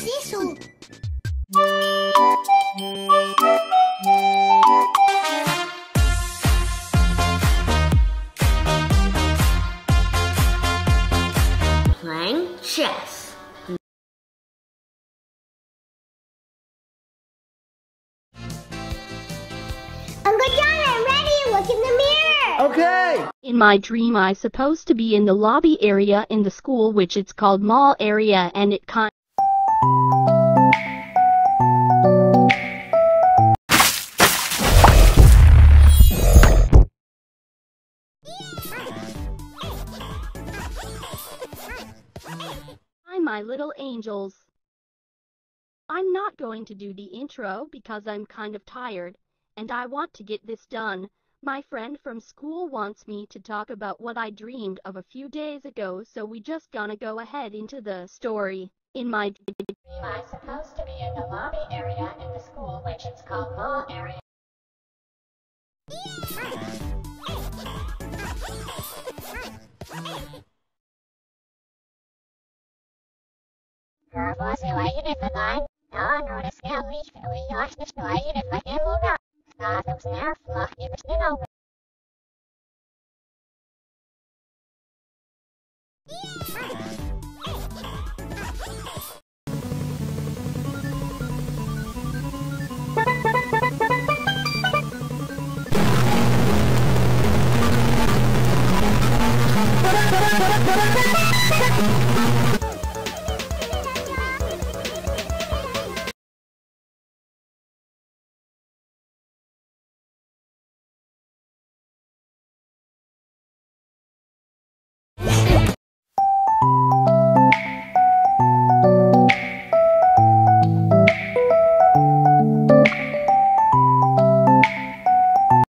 isso? Playing chess. Uncle John, I'm ready. Look in the mirror. Okay. In my dream, I supposed to be in the lobby area in the school, which it's called mall area, and it kind. Hi, my little angels. I'm not going to do the intro because I'm kind of tired, and I want to get this done. My friend from school wants me to talk about what I dreamed of a few days ago, so we just gonna go ahead into the story. In my dream, I'm supposed to be in the lobby area in the school, which is called mall area. Yeah.